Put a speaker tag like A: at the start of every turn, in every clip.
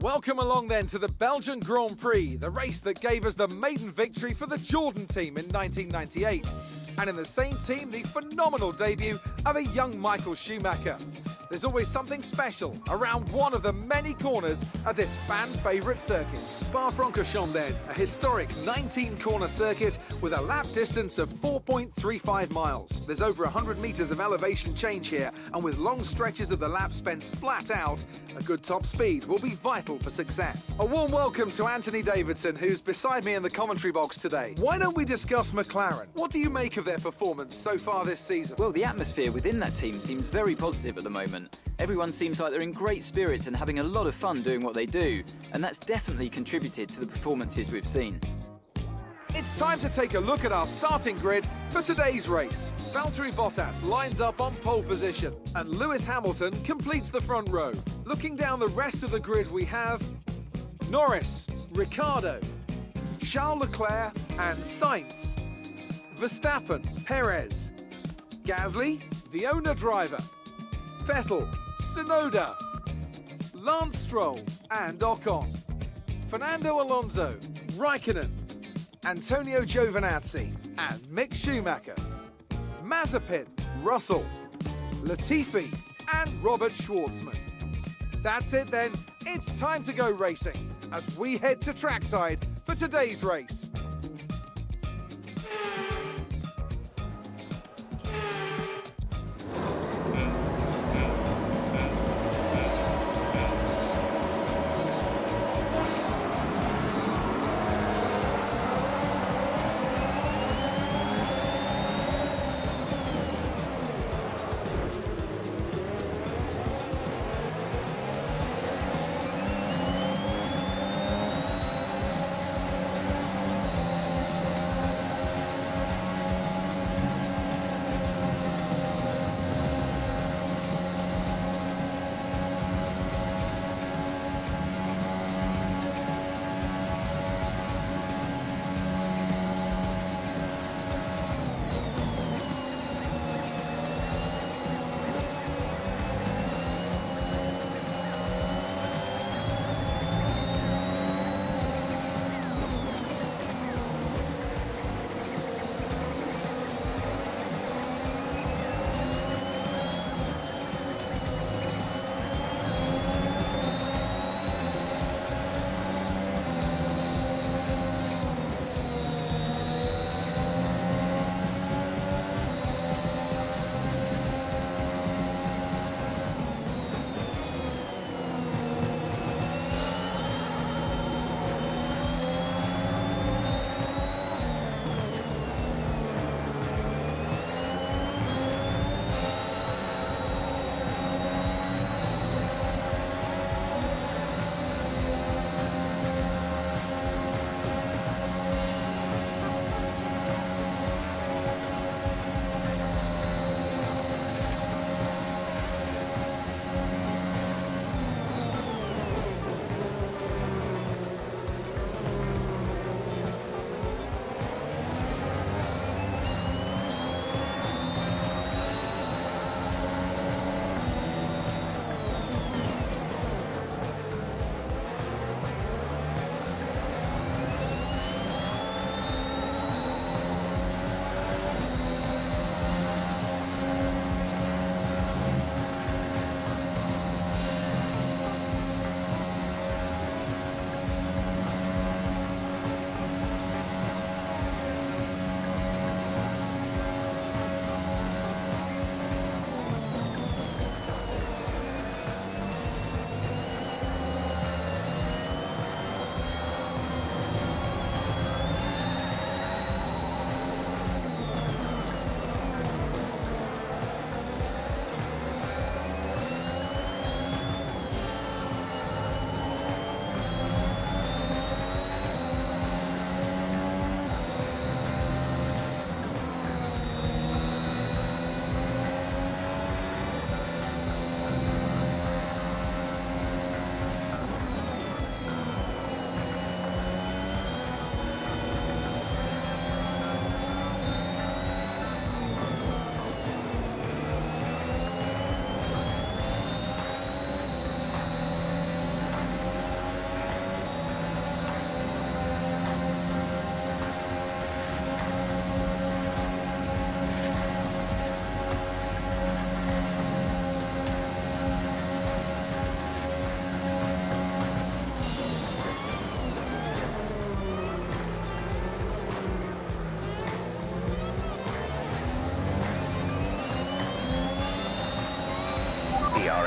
A: Welcome along then to the Belgian Grand Prix, the race that gave us the maiden victory for the Jordan team in 1998. And in the same team, the phenomenal debut of a young Michael Schumacher. There's always something special around one of the many corners of this fan-favourite circuit. Spa-Francorchamps then, a historic 19-corner circuit with a lap distance of 4.35 miles. There's over 100 metres of elevation change here, and with long stretches of the lap spent flat out, a good top speed will be vital for success. A warm welcome to Anthony Davidson, who's beside me in the commentary box today. Why don't we discuss McLaren? What do you make of their performance so far this season?
B: Well, the atmosphere within that team seems very positive at the moment. Everyone seems like they're in great spirits and having a lot of fun doing what they do, and that's definitely contributed to the performances we've seen.
A: It's time to take a look at our starting grid for today's race. Valtteri Bottas lines up on pole position, and Lewis Hamilton completes the front row. Looking down the rest of the grid, we have Norris, Ricciardo, Charles Leclerc and Sainz, Verstappen, Perez, Gasly, the owner driver, Vettel, Tsunoda, Lance Stroll and Ocon, Fernando Alonso, Raikkonen, Antonio Giovinazzi and Mick Schumacher, Mazepin, Russell, Latifi and Robert Schwartzman. That's it then, it's time to go racing as we head to trackside for today's race.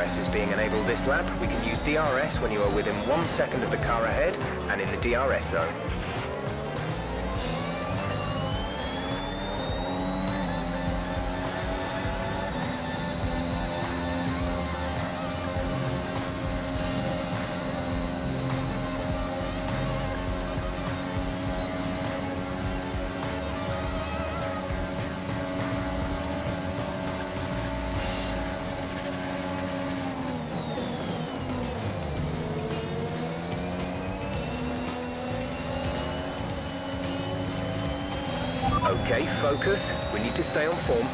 C: DRS is being enabled this lap. We can use DRS when you are within 1 second of the car ahead and in the DRS zone. Okay, focus. We need to stay on form.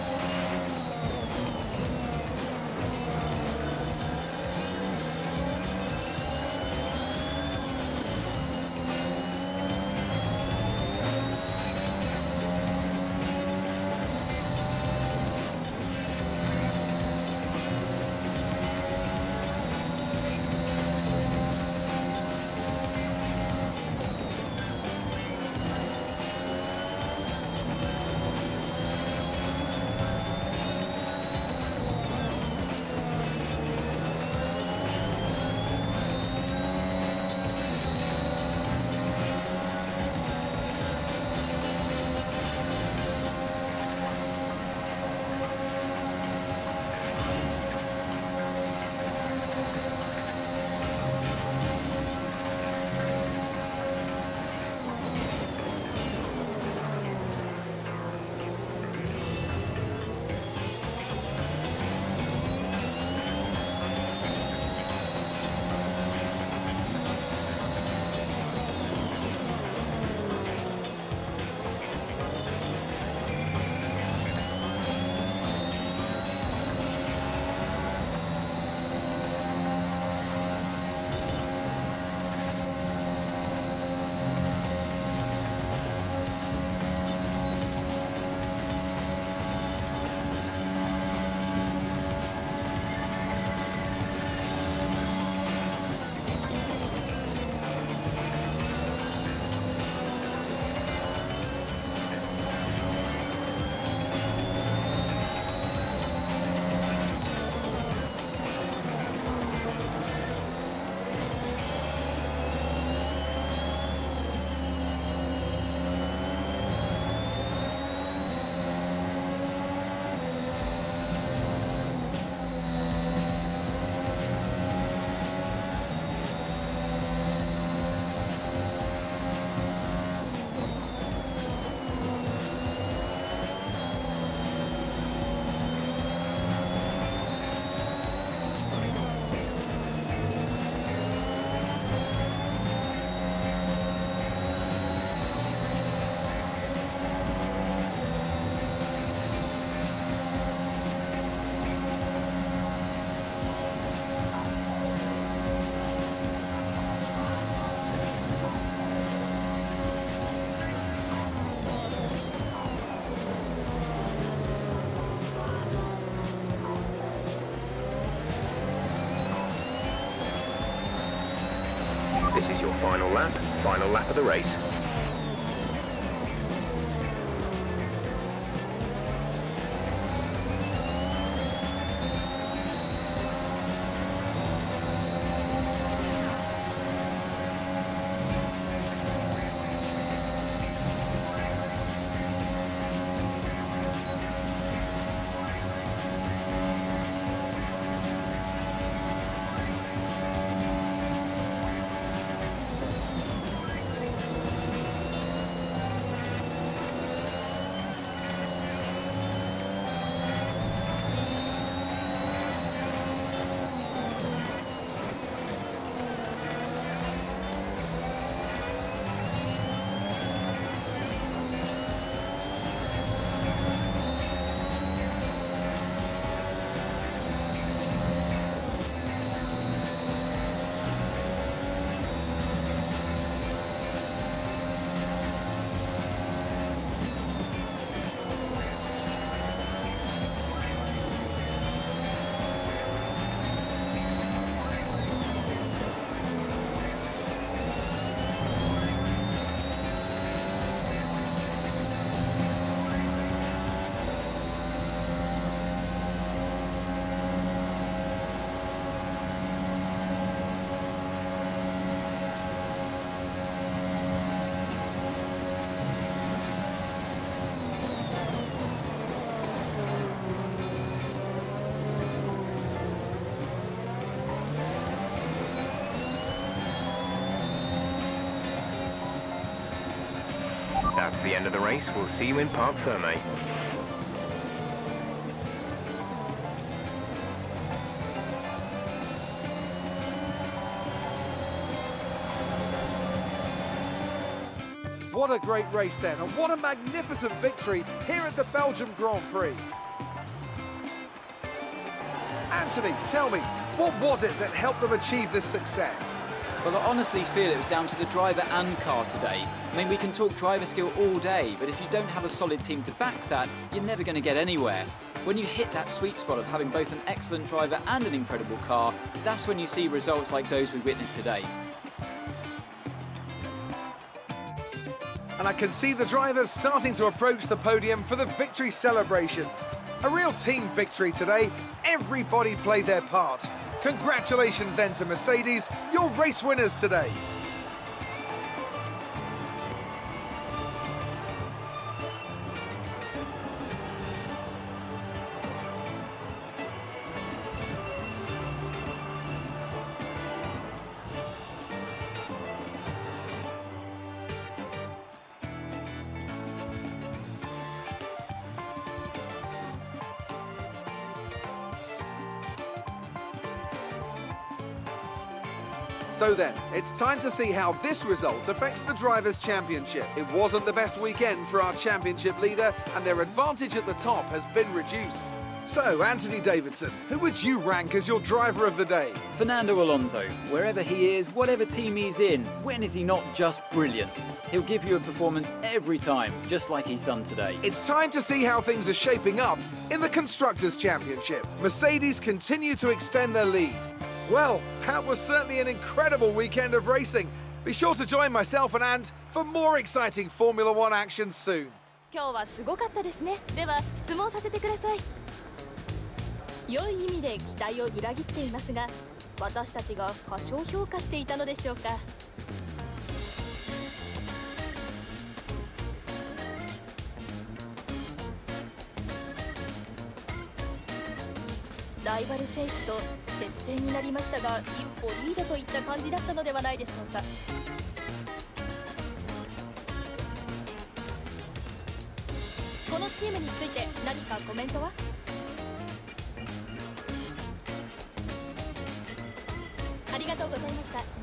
C: This is your final lap of the race. That's the end of the race. We'll see you in Parc Fermé.
A: What a great race then, and what a magnificent victory here at the Belgium Grand Prix. Anthony, tell me, what was it that helped them achieve this success?
B: Well, I honestly feel it was down to the driver and car today. I mean, we can talk driver skill all day, but if you don't have a solid team to back that, you're never going to get anywhere. When you hit that sweet spot of having both an excellent driver and an incredible car, that's when you see results like those we witnessed today.
A: And I can see the drivers starting to approach the podium for the victory celebrations. A real team victory today. Everybody played their part. Congratulations then to Mercedes, your race winners today. So then, it's time to see how this result affects the Drivers' Championship. It wasn't the best weekend for our championship leader, and their advantage at the top has been reduced. So, Anthony Davidson, who would you rank as your driver of the day?
B: Fernando Alonso. Wherever he is, whatever team he's in, when is he not just brilliant? He'll give you a performance every time, just like he's done today.
A: It's time to see how things are shaping up in the Constructors' Championship. Mercedes continue to extend their lead. Well, that was certainly an incredible weekend of racing. Be sure to join myself and Ant for more exciting Formula One action soon.
D: 今日はすごかったですね。では質問させてください。良い意味で期待を裏切っていますが、私たちが過小評価していたのでしょうか。ライバル選手と接戦になりましたが、一歩リードといった感じだったのではないでしょうか。このチームについて何かコメントは？ありがとうございました。